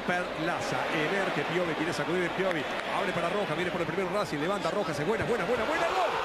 Perlaza. Emer que Piovi quiere sacudir de Piovi. Abre para Rojas, viene por el primero Racing, levanta Rojas, es buena, buena, buena, buena, gol.